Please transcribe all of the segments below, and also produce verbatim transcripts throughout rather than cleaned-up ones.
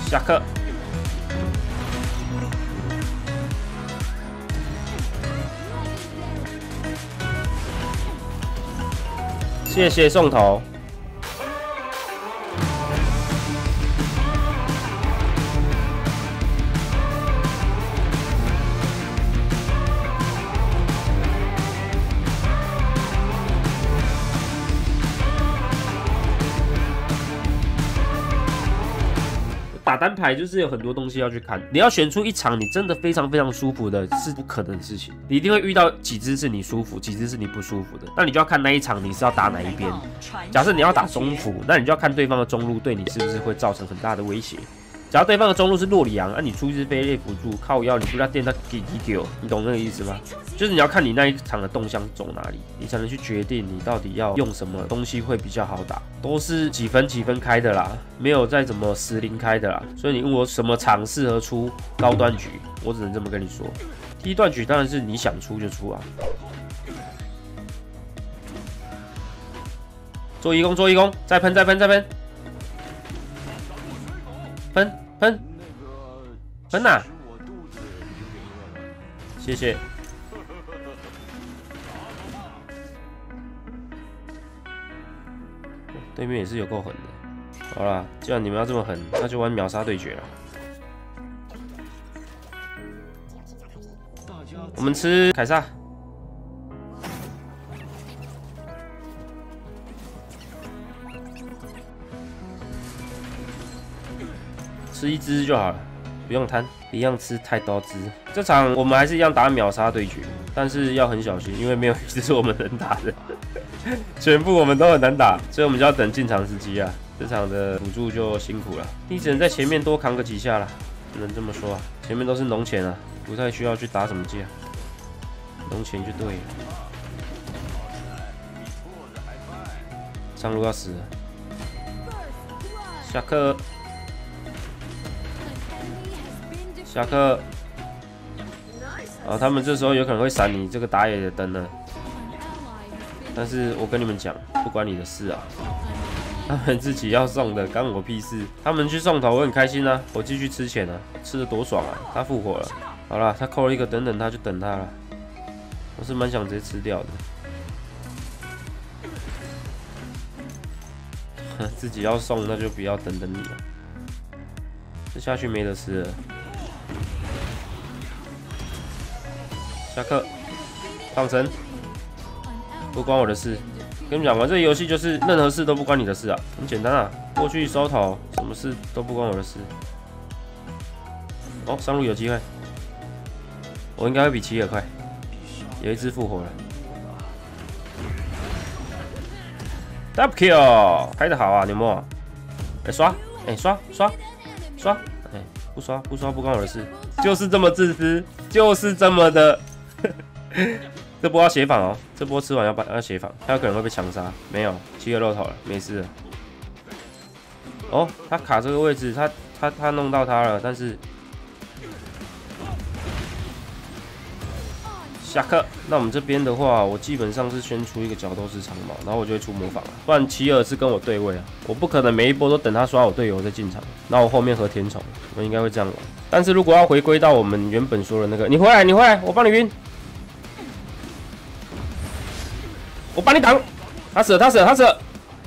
下课。谢谢送头。打单排就是有很多东西要去看，你要选出一场你真的非常非常舒服的，是不可能的事情。你一定会遇到几只是你舒服，几只是你不舒服的。那你就要看那一场你是要打哪一边。假设你要打中辅，那你就要看对方的中路对你是不是会造成很大的威胁。假如对方的中路是洛里昂，那、啊、你出一支飞猎辅助靠腰，你不要电他给给我，你懂那个意思吗？就是你要看你那一场的动向走哪里，你才能去决定你到底要用什么东西会比较好打。都是几分几分开的啦，没有再怎么十零开的啦。所以你问我什么场适合出高端局，我只能这么跟你说。低段局当然是你想出就出啊。做义工，做义工，再喷，再喷，再喷。喷喷喷哪、啊？谢谢。对面也是有够狠的。好啦，既然你们要这么狠，那就玩秒杀对决了。我们吃凯撒。吃一只就好了，不用贪，不要吃太多只。这场我们还是一样打秒杀对决，但是要很小心，因为没有一只是我们能打的，全部我们都很难打，所以我们就要等进场时机啊。这场的辅助就辛苦了，你只能在前面多扛个几下啦，只能这么说啊。前面都是农钱啊，不太需要去打什么架，农钱就对了。上路要死了，下课。下课，啊，他们这时候有可能会闪你这个打野的灯呢，但是我跟你们讲，不关你的事啊，他们自己要送的，干我屁事。他们去送头，我很开心啊，我继续吃钱啊，吃得多爽啊！他复活了，好了，他扣了一个等等他就等他了，我是蛮想直接吃掉的。自己要送，那就不要等等你了，这下去没得吃了。下课，放生，不关我的事。跟你们讲，玩这个游戏就是任何事都不关你的事啊，很简单啊。过去收头，什么事都不关我的事。哦，上路有机会，我应该会比奇尔快。有一只复活了 ，double kill， 开得好啊，牛魔。哎、欸，刷，哎、欸，刷刷刷，哎、欸，不刷不刷不关我的事，就是这么自私，就是这么的。这波要协防哦，这波吃完要要协防，他有可能会被强杀。没有，七个肉头了，没事了。哦，他卡这个位置，他他他弄到他了，但是下课。那我们这边的话，我基本上是先出一个角斗士长矛，然后我就会出模仿了。不然奇尔是跟我对位啊，我不可能每一波都等他刷我队友再进场，那我后面和甜宠，我应该会这样玩。但是如果要回归到我们原本说的那个，你回来，你回来，我帮你晕。我帮你挡，他死了，他死了，他死了，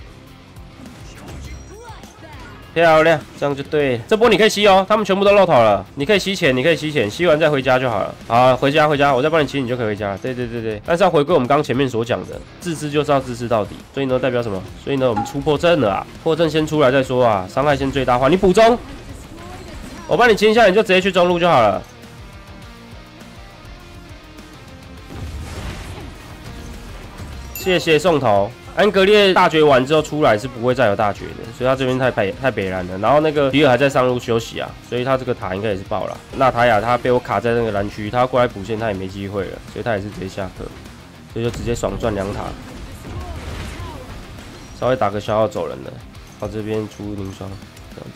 漂亮，这样就对了。这波你可以吸哦，他们全部都露头了，你可以吸钱，你可以吸钱，吸完再回家就好了。好，回家回家，我再帮你吸，你就可以回家了。对对对对，但是要回归我们刚刚前面所讲的，自私就是要自私到底。所以呢，代表什么？所以呢，我们出破阵了啊，破阵先出来再说啊，伤害先最大化。你补中，我帮你清一下，你就直接去中路就好了。谢谢送头。安格列大绝完之后出来是不会再有大绝的，所以他这边太北太北蓝了。然后那个迪尔还在上路休息啊，所以他这个塔应该也是爆了。纳塔亚他被我卡在那个蓝区，他要过来补线他也没机会了，所以他也是直接下课，所以就直接爽赚两塔，稍微打个消耗走人了。好，这边出凝霜，这样子。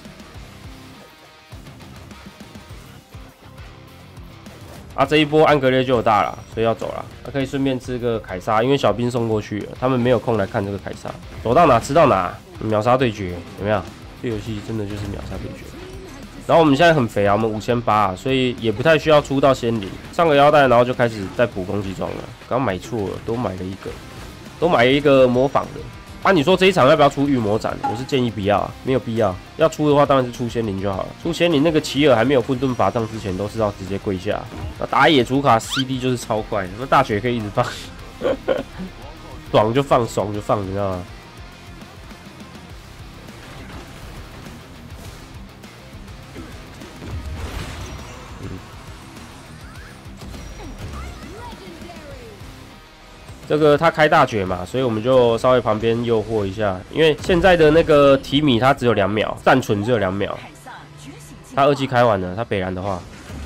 啊，这一波安格列就有大了，所以要走了。他、啊、可以顺便吃个凯撒，因为小兵送过去了，他们没有空来看这个凯撒。走到哪吃到哪，秒杀对决有没有？这游戏真的就是秒杀对决。 然后我们现在很肥啊，我们五千八，所以也不太需要出到仙灵，上个腰带，然后就开始在补攻击装了。刚买错了，多买了一个，都买了一个模仿的。啊，你说这一场要不要出御魔斩？我是建议不要啊，没有必要。要出的话，当然是出仙灵就好了。出仙灵那个奇尔还没有混沌法杖之前，都是要直接跪下。那打野主卡 C D 就是超快，那大血可以一直放，爽就放，爽就放，你知道吗？这个他开大绝嘛，所以我们就稍微旁边诱惑一下，因为现在的那个提米他只有两秒，战存只有两秒，他二技开完了，他北蓝的话，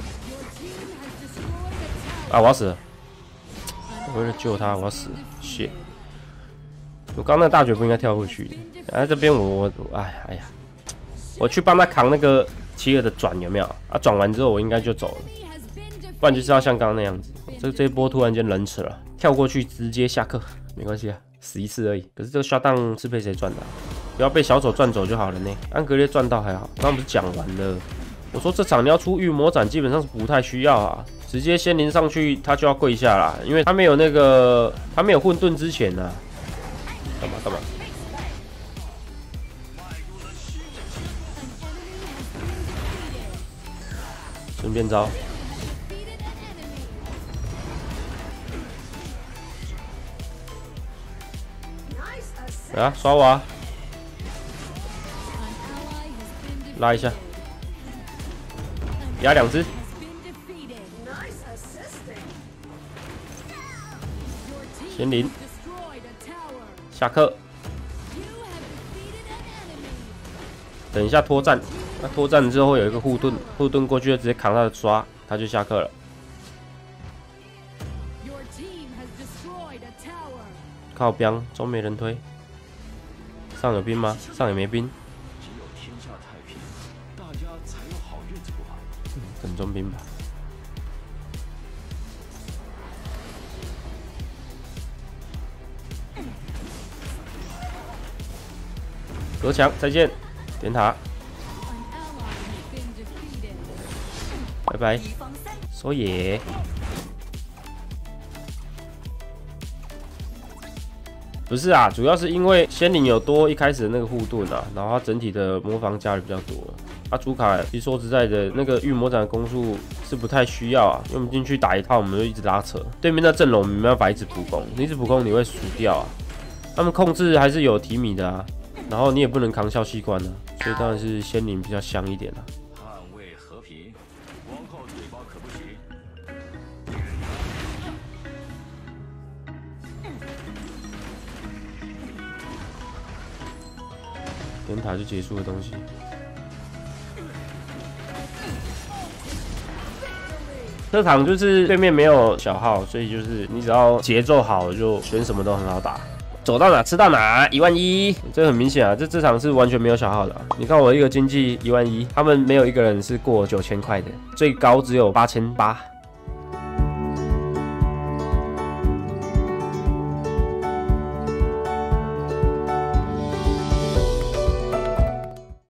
啊我要死了，我为了救他我要死了 ，shit， 我刚那大绝不应该跳过去的，哎、啊、这边我我哎哎呀，我去帮他扛那个奇尔的转有没有？啊转完之后我应该就走了，不然就是要像刚刚那样子，这这一波突然间冷死了。跳过去直接下课，没关系啊，死一次而已。可是这个 shutdown 是被谁赚的、啊？不要被小丑赚走就好了呢。安格列赚到还好，刚刚不是讲完了？我说这场你要出御魔斩，基本上是不太需要啊，直接仙灵上去他就要跪下啦，因为他没有那个他没有混沌之前啊。干嘛干嘛？顺便招。啊，刷我啊！拉一下，压两只。仙灵，下课。等一下脱战，那脱战之后有一个护盾，护盾过去就直接扛他的刷，他就下课了。靠边，中没人推。上有兵吗？上也没兵。只有天下太平，大家才有好日子过。嗯，等中兵吧。隔墙，再见。点塔。拜拜。收野。不是啊，主要是因为仙灵有多一开始的那个护盾啊，然后它整体的魔防加的比较多。啊，主卡其实说实在的，那个御魔斩的攻速是不太需要啊，因为我们进去打一套，我们就一直拉扯，对面的阵容我们没办法一直补攻，你一直补攻你会输掉啊。他们控制还是有提米的啊，然后你也不能扛笑气关啊，所以当然是仙灵比较香一点啊。捍卫和平，光靠嘴巴可不行。点塔就结束的东西。这场就是对面没有小号，所以就是你只要节奏好，就选什么都很好打。走到哪吃到哪，一万一，这很明显啊，这这场是完全没有小号的、啊。你看我一个经济一万一，他们没有一个人是过九千块的，最高只有八千八。